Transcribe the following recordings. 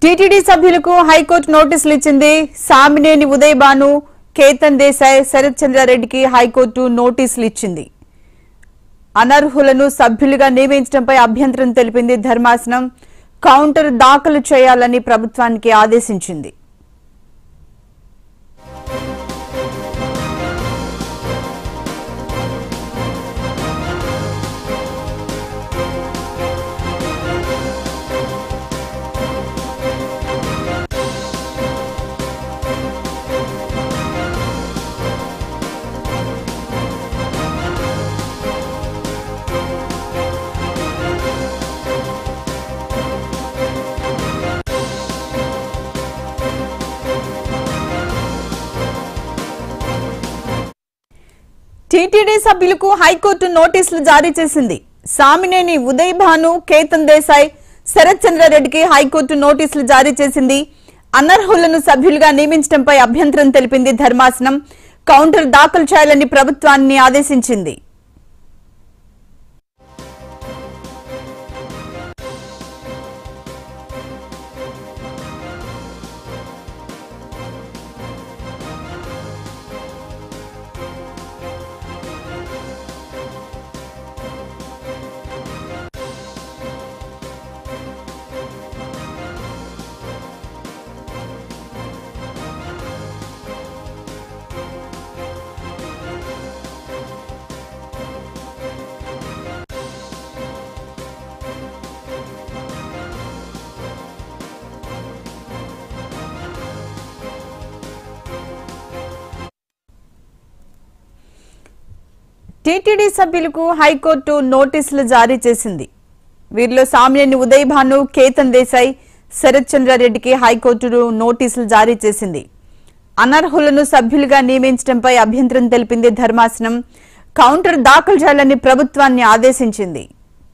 TTD సభ్యులకు high court నోటీసులు ఇచ్చింది. సామినేని ఉదయ్ భాను, కేతన్ దేశాయ్, శరత్ చంద్రారెడ్డికి హైకోర్టు నోటీసులు ఇచ్చింది. అనర్హులను సభ్యులుగా నియమించడంపై అభ్యంతరం తెలిపింది ధర్మాసనం. కౌంటర్ దాఖలు చేయాలని ప్రభుత్వానికి ఆదేశించింది. టీటీడీ సభ్యులకు హైకోర్టు నోటీసులు జారీ చేసింది. సామినేని ఉదయ్ భాను, కేతన్ దేశాయ్, శరత్ చంద్రారెడ్డికి హైకోర్టు నోటీసులు జారీ చేసింది. అనర్హులను సభ్యులుగా నియమించడంపై అభ్యంతరం తెలిపింది ధర్మాసనం. కౌంటర్ దాఖలు చేయాలని ప్రభుత్వాన్ని ఆదేశించింది. టీటీడీ సభ్యులకు హైకోర్టు నోటీసులు జారీ చేసింది. వీరిలో సామినేని ఉదయ్ భాను, కేతన్ దేశాయ్, శరత్ చంద్రారెడ్డికి హైకోర్టు నోటీసులు జారీ చేసింది. అనర్హులను సభ్యులుగా నియమించడంపై అభ్యంతరం తెలిపింది ధర్మాసనం. కౌంటర్ దాఖలు చేయాలని ప్రభుత్వాన్ని ఆదేశించింది.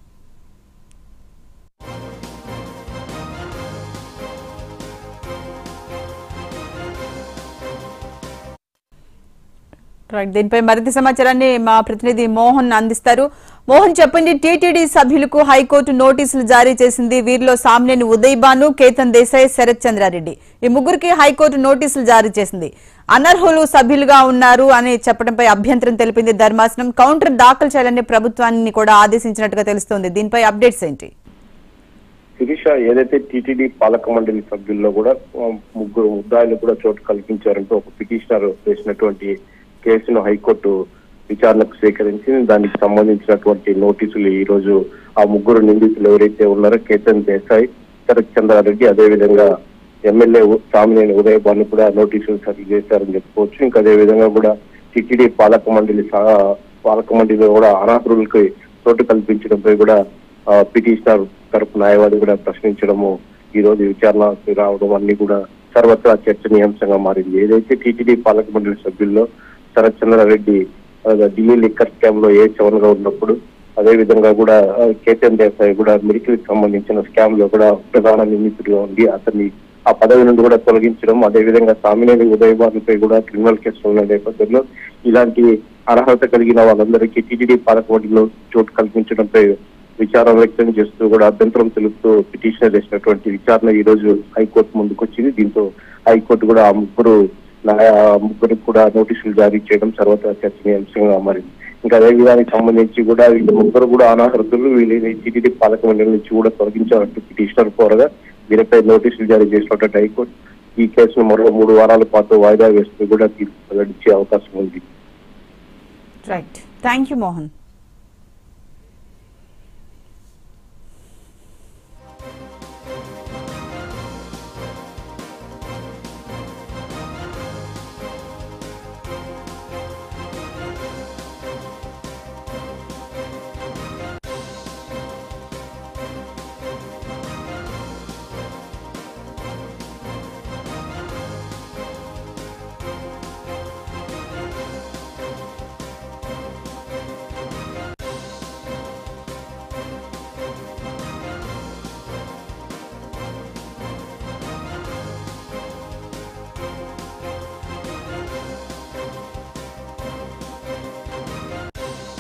దీనిపై మరింత సమాచారాన్ని మా ప్రతినిధి మోహన్ అందిస్తారు. మోహన్, చెప్పండి, టీటీడీ సభ్యులకు హైకోర్టు నోటీసులు జారీ చేసింది. వీరిలో సామినేని ఉదయ్ భాను, కేతన్ దేశాయ్, శరత్ చంద్రారెడ్డి ఈ ముగ్గురికి హైకోర్టు నోటీసులు జారీ చేసింది. అనర్హులు సభ్యులుగా ఉన్నారు అని చెప్పడంపై అభ్యంతరం తెలిపింది ధర్మాసనం. కౌంటర్ దాఖలు చేయాలని ప్రభుత్వాన్ని కూడా ఆదేశించినట్టుగా తెలుస్తోంది. దీనిపై అప్డేట్స్ ఏంటి? శిరీష, ఏదైతే టీటీడీ పాలక మండలి సభ్యుల్లో కూడా ముగ్గురు ముద్దాయిలు కూడా చోటు కల్పించారంటూ ఒక పిటిషనర్ వేసినటువంటి కేసును హైకోర్టు విచారణకు స్వీకరించి దానికి సంబంధించినటువంటి నోటీసులు ఈ రోజు ఆ ముగ్గురు నిందితులు ఎవరైతే ఉన్నారో కేతన్ దేశాయ్, శరత్ చంద్రారెడ్డి, అదేవిధంగా ఎమ్మెల్యే సామినేని ఉదయ్ భాను కూడా నోటీసులు సరి చేశారని చెప్పుకోవచ్చు. ఇంకా అదే విధంగా కూడా టీటీడీ పాలక మండలిలో కూడా అనర్హులకి చోటు కల్పించడంపై కూడా పిటిషనర్ తరపు న్యాయవాది కూడా ప్రశ్నించడము ఈ రోజు విచారణకు రావడం అన్ని కూడా సర్వత్రా చర్చనీయాంశంగా మారింది. ఏదైతే టీటీడీ పాలక మండలి సభ్యుల్లో శరత్ చంద్రారెడ్డి ఢిల్లీ లిక్కర్ స్కామ్ లో A7 గా ఉన్నప్పుడు, అదే విధంగా కూడా కేతన్ దేశాయ్ కూడా మెడికల్ కి సంబంధించిన స్కామ్ లో కూడా ప్రధాన నిందితుడిగా ఉండి అతన్ని ఆ పదవి నుండి కూడా తొలగించడం, అదే విధంగా సామినేని ఉదయ్ భానుపై కూడా క్రిమినల్ కేసులు ఉన్న నేపథ్యంలో ఇలాంటి అర్హత కలిగిన వాళ్ళందరికీ టీటీడీ పాలక మండలిలో చోటు కల్పించడంపై విచారణ వ్యక్తం చేస్తూ కూడా అభ్యంతరం తెలుపుతూ పిటిషనర్ చేసినటువంటి విచారణ ఈ రోజు హైకోర్టు ముందుకు వచ్చింది. దీంతో హైకోర్టు కూడా ఆ ముగ్గురికి కూడా నోటీసులు జారీ చేయడం సర్వత్రా చర్చనీయాంశంగా మారింది. ఇంకా అదే విధానికి సంబంధించి కూడా వీళ్ళు ముగ్గురు కూడా అనర్హులు, వీళ్ళని టీటీడీ పాలక మండలి నుంచి కూడా తొలగించాలంటూ పిటిషనర్ కోరగా వీరిపై నోటీసులు జారీ చేసినటువంటి హైకోర్టు ఈ కేసును మరో 3 వారాల పాటు వాయిదా వేస్తూ కూడా తీర్పు వెల్లడించే అవకాశం ఉంది. Right, thank you Mohan.